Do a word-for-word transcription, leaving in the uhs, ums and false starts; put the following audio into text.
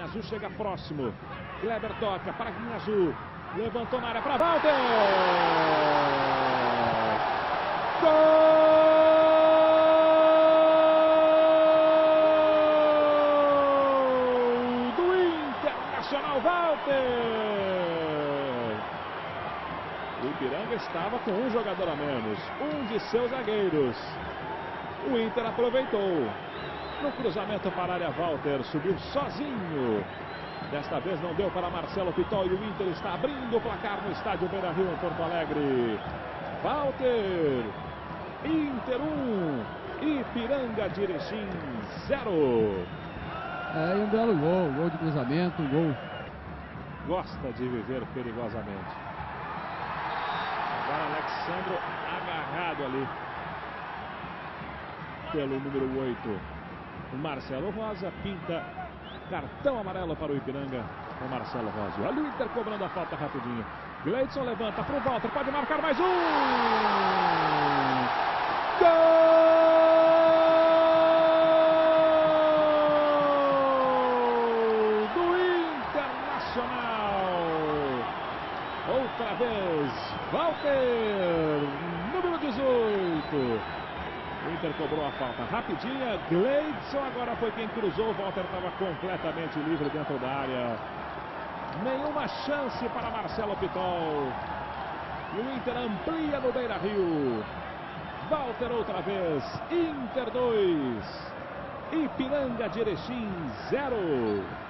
Azul chega próximo. Kleber toca para Guinha Azul. Levantou na área para Walter. Gol do Internacional, Walter. O Ipiranga estava com um jogador a menos, um de seus zagueiros. O Inter aproveitou. No cruzamento para a área, Walter subiu sozinho. Desta vez não deu para Marcelo Pitol e o Inter está abrindo o placar no estádio Beira-Rio, em Porto Alegre. Walter, Inter um, Ipiranga de Erechim zero. É, e um belo gol, gol de cruzamento, um gol. Gosta de viver perigosamente. Agora Alexandro agarrado ali pelo número oito. O Marcelo Rosa pinta cartão amarelo para o Ipiranga. O Marcelo Rosa. Olha o Inter cobrando a falta rapidinho. Gleidson levanta para o Walter. Pode marcar mais um. Gol do Internacional. Outra vez. Walter, número dezoito. O Inter cobrou a falta rapidinha. Gleidson agora foi quem cruzou. O Walter estava completamente livre dentro da área. Nenhuma chance para Marcelo Pitol. E o Inter amplia no Beira-Rio. Walter outra vez. Inter dois. Ipiranga de Erechim zero.